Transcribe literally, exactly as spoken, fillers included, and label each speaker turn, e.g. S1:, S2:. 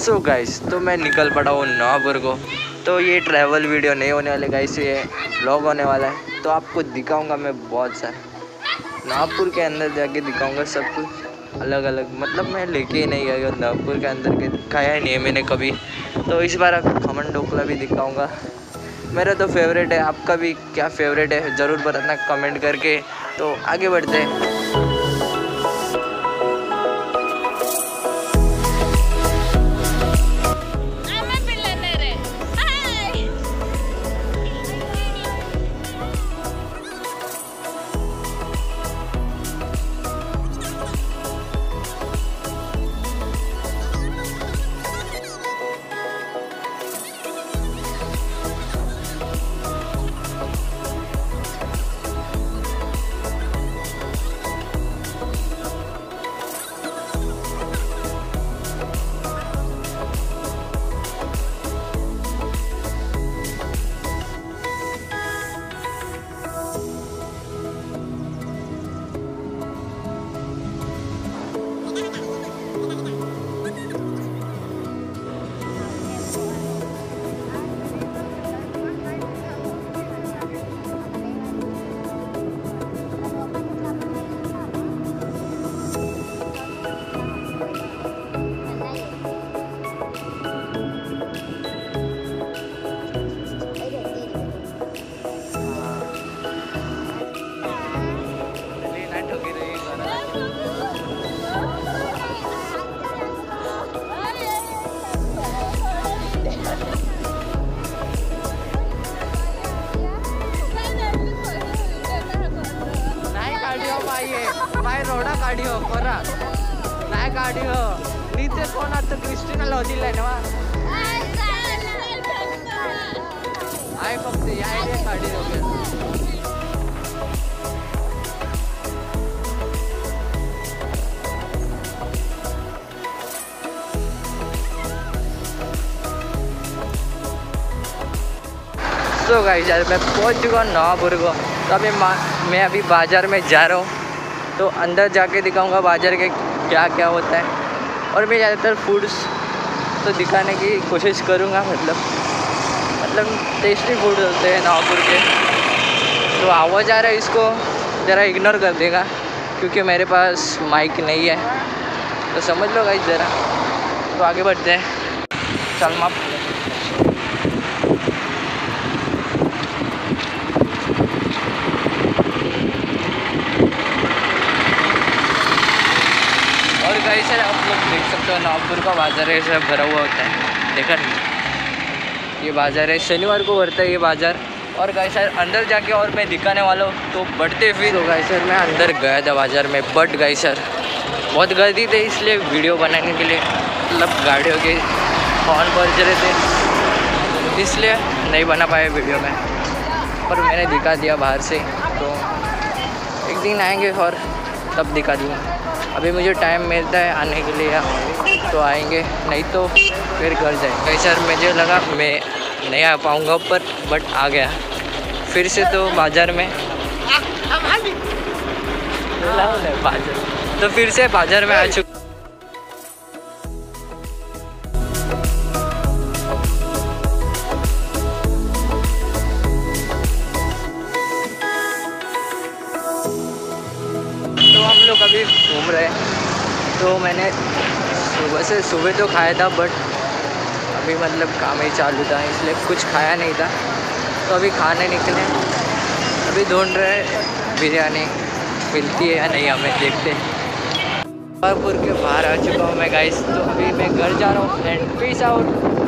S1: So guys, तो मैं निकल पड़ा हूँ नवापुर को। तो ये ट्रैवल वीडियो नहीं होने वाले गाइस, ये व्लॉग होने वाला है। तो आपको दिखाऊंगा मैं बहुत सारा नवापुर के अंदर जाके दिखाऊंगा सब कुछ अलग अलग। मतलब मैं लेके ही नहीं गया नवापुर के अंदर के, खाया ही नहीं है मैंने कभी। तो इस बार आपको खमन ढोकला भी दिखाऊंगा। मेरा तो फेवरेट है, आपका भी क्या फेवरेट है ज़रूर बताना कमेंट करके। तो आगे बढ़ते हैं। रोडा काढी हो कोरा नाही काढी हो नीचे कोण आता क्रिस्टिना लॉजिल आहे ना आय फक्त या एरिया काढी हो गया। सो गाइस यार मैं पहुंच चुका हूँ नवापुर को। तो अभी मैं अभी बाज़ार में जा रहा हूँ। तो अंदर जाके दिखाऊंगा बाज़ार के क्या क्या होता है। और मैं ज़्यादातर फूड्स तो दिखाने की कोशिश करूँगा। मतलब मतलब टेस्टी फूड होते हैं नवापुर के। तो आवाज़ आ रहा है, इसको ज़रा इग्नोर कर देगा क्योंकि मेरे पास माइक नहीं है। तो समझ लो गाइस ज़रा। तो आगे बढ़ते हैं। चल माप गाइस सर आप लोग देख सकते हो नवापुर का बाज़ार है, सब भरा हुआ होता है। देखा नहीं, ये बाज़ार है, शनिवार को भरता है ये बाज़ार। और गाइस सर अंदर जाके और मैं दिखाने वाला हूँ। तो बढ़ते फिर हो गाइस सर मैं अंदर गया था बाज़ार में, बट गाइस सर बहुत गर्दी थी, इसलिए वीडियो बनाने के लिए मतलब गाड़ियों के हॉर्न बज रहे थे, इसलिए नहीं बना पाया वीडियो में। पर मैंने दिखा दिया बाहर से। तो एक दिन आएंगे और तब दिखा दूँगा। अभी मुझे टाइम मिलता है आने के लिए तो आएंगे, नहीं तो फिर घर जाएंगे। कई सर मुझे लगा मैं नहीं आ पाऊँगा पर बट आ गया फिर से। तो बाज़ार में बाज़ार तो फिर से बाज़ार में आ चुका। हम लोग अभी घूम रहे हैं। तो मैंने सुबह से सुबह तो खाया था बट अभी मतलब काम ही चालू था, इसलिए कुछ खाया नहीं था। तो अभी खाने निकले, अभी ढूंढ रहे बिरयानी मिलती है या नहीं, हमें देखते हैं। नवापुर के बाहर आ चुका हूँ मैं गाइस। तो अभी मैं घर जा रहा हूँ एंड पीस आउट।